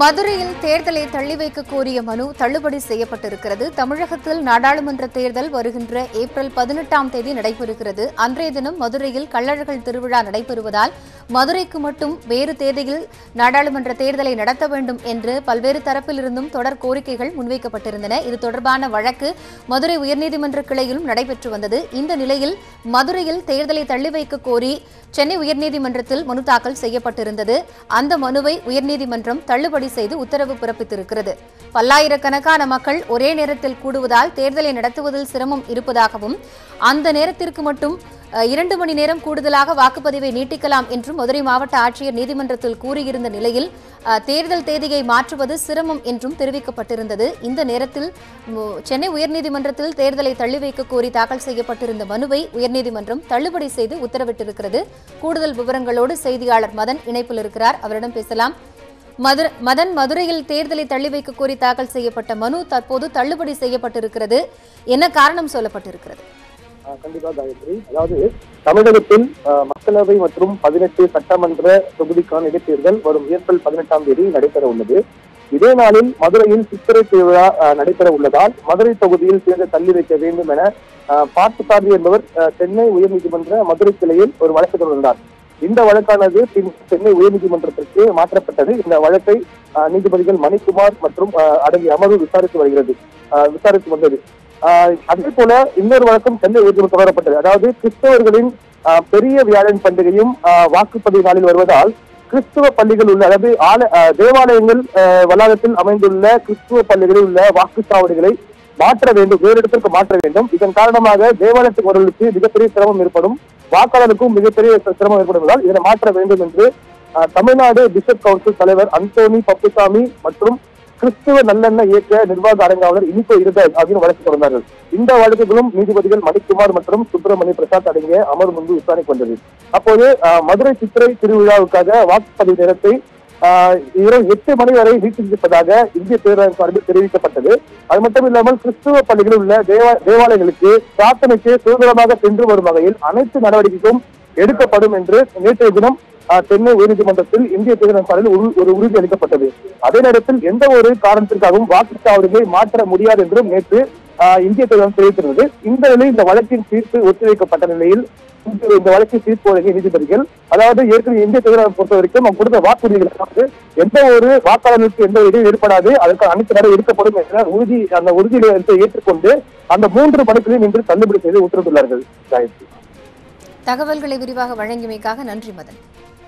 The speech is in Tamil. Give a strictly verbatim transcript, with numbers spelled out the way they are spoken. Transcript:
மதுரையில் தேர்தலை தள்ளி வைக்க கோரிய மனு தள்ளுபடி செய்யப்பட்டிருக்கிறது. தமிழகத்தில் நாடாளுமன்ற தேர்தல் வருகின்ற ஏப்ரல் பதினெட்டாம் தேதி நடைபெறுகிறது. அன்றைய தினம் மதுரையில் கள்ளழகர் திருவிழா நடைபெறுவதால் மதுரைக்கு மட்டும் வேறு தேதியில் நாடாளுமன்ற தேர்தலை நடத்த வேண்டும் என்று பல்வேறு தரப்பிலிருந்தும் தொடர் கோரிக்கைகள் முன்வைக்கப்பட்டிருந்தன. இது தொடர்பான வழக்கு மதுரை உயர்நீதிமன்ற கிளையிலும் நடைபெற்று வந்தது. இந்த நிலையில் மதுரையில் தேர்தலை தள்ளி வைக்க கோரி சென்னை உயர்நீதிமன்றத்தில் மனு தாக்கல் செய்யப்பட்டிருந்தது. அந்த மனுவை உயர்நீதிமன்றம் தள்ளுபடி செய்து உத்தரவு பிறப்பித்திருக்கிறது. பல்லாயிரக்கணக்கான மக்கள் ஒரே நேரத்தில் கூடுவதால் தேர்தலை நடத்துவதில் சிரமம் இருப்பதாகவும் அந்த நேரத்திற்கு மட்டும் இரண்டு மணி நேரம் கூடுதலாக வாக்குப்பதிவை நீட்டிக்கலாம் என்றும் மதுரை மாவட்ட ஆட்சியர் நீதிமன்றத்தில் கூறியிருந்த நிலையில் தேர்தல் தேதியை மாற்றுவது சிரமம் என்றும் தெரிவிக்கப்பட்டிருந்தது. இந்த நேரத்தில் சென்னை உயர்நீதிமன்றத்தில் தேர்தலை தள்ளி வைக்க கோரி தாக்கல் செய்யப்பட்டிருந்த மனுவை உயர்நீதிமன்றம் தள்ளுபடி செய்து உத்தரவிட்டிருக்கிறது. கூடுதல் விவரங்களோடு செய்தியாளர் மதன் இணைப்பில் இருக்கிறார். அவரிடம் பேசலாம். மதன், மதுரையில் தேர்தலை தள்ளி வைக்க கோரி தாக்கல் செய்யப்பட்ட மனு தற்போது தள்ளுபடி செய்யப்பட்டிருக்கிறது. என்ன காரணம் சொல்லப்பட்டிருக்கிறது? கண்டிப்பா காயத்ரி, அதாவது தமிழகத்தில் மக்களவை மற்றும் பதினெட்டு சட்டமன்ற தொகுதிக்கான இடைத்தேர்தல் வரும் ஏப்ரல் பதினெட்டாம் தேதி நடைபெற உள்ளது. இதே நாளில் மதுரையில் சித்திரை திருவிழா நடைபெற உள்ளதால் மதுரை தொகுதியில் தேர்தல் தள்ளி வைக்க வேண்டும் என பார்த்தசாரதி என்பவர் சென்னை உயர்நீதிமன்ற மதுரை கிளையில் ஒரு வழக்கு தொடர்ந்தார். இந்த வழக்கானது பின் சென்னை உயர்நீதிமன்றத்திற்கு மாற்றப்பட்டது. இந்த வழக்கை நீதிபதிகள் மணிக்குமார் மற்றும் அடங்கிய அமர்வு விசாரித்து வருகிறது விசாரித்து வந்தது. அதே போல இன்னொரு வழக்கம் சென்னை உயர்நீதிமன்றம் தொடரப்பட்டது. அதாவது கிறிஸ்தவர்களின் பெரிய வியாழன் பண்டிகையும் வாக்குப்பதிவு நாளில் வருவதால் கிறிஸ்துவ பள்ளிகள் உள்ள அதாவது ஆல தேவாலயங்கள் வளாகத்தில் அமைந்துள்ள கிறிஸ்துவ பள்ளிகளில் உள்ள வாக்குச்சாவடிகளை மாற்ற வேண்டும், வேறு இடத்திற்கு மாற்ற வேண்டும். இதன் காரணமாக தேவாலயத்துக்கு வருவதற்கு மிகப்பெரிய சிரமம் ஏற்படும், வாக்காளருக்கும் மிகப்பெரிய சிரமம் ஏற்படுவதால் இதனை மாற்ற வேண்டும் என்று தமிழ்நாடு பிஷப் கவுன்சில் தலைவர் அந்தோனி பப்புசாமி மற்றும் கிறிஸ்துவ நல்லெண்ண இயக்க நிர்வாக அடங்காவலர் இனிக்கோ இருதல் அப்படின்னு வழக்கு தொடர்ந்தார்கள். இந்த வழக்குகளும் நீதிபதிகள் மணிக்குமார் மற்றும் சுப்பிரமணிய பிரசாத் அடங்கிய அமர்வு முன்பு விசாரணைக்கு வந்தது. அப்போது மதுரை சித்திரை திருவிழாவுக்காக வாக்குப்பதிவு நேரத்தை இரவு எட்டு மணி வரை நீட்டித்திருப்பதாக இந்திய தேர்தல் சார்பில் தெரிவிக்கப்பட்டது. அது மட்டும் இல்லாமல் கிறிஸ்துவ பள்ளிகளில் உள்ள தேவா தேவாலயங்களுக்கு பிரார்த்தனைக்கு சுதந்திரமாக சென்று வரும் வகையில் அனைத்து நடவடிக்கைகளும் எடுக்கப்படும் என்று நேற்றைய தினம் சென்னை உயர்நீதிமன்றத்தில் இந்திய தேர்தல் சார்பில் ஒரு உறுதி அளிக்கப்பட்டது. அதே நேரத்தில் எந்த ஒரு காரணத்திற்காகவும் வாக்குச்சாவடிகளை மாற்ற முடியாது என்றும் நேற்று இந்திய தேர்தல் தெரிவித்திருந்தது. இந்த நிலையில் இந்த வழக்கின் தீர்ப்பு ஒத்திவைக்கப்பட்ட நிலையில் இந்த வழக்கில் தீர்ப்பு வழங்கிய நீதிபதிகள், அதாவது ஏற்கனவே இந்திய தேர்தலை பொறுத்த வரைக்கும் அவங்க கொடுத்த வாக்குறுதிகளுக்கு எந்த ஒரு வாக்காளர்களுக்கு எந்த இடையும் ஏற்படாது, அதற்கு அனைத்து நடவடிக்கை எடுக்கப்படும் என்ற உறுதி அந்த உறுதியை ஏற்றுக்கொண்டு அந்த மூன்று மனுக்களையும் இன்று தள்ளுபடி செய்து உத்தரவிட்டுள்ளார்கள். தகவல்களை விரிவாக வழங்கியமைக்காக நன்றி மதன்.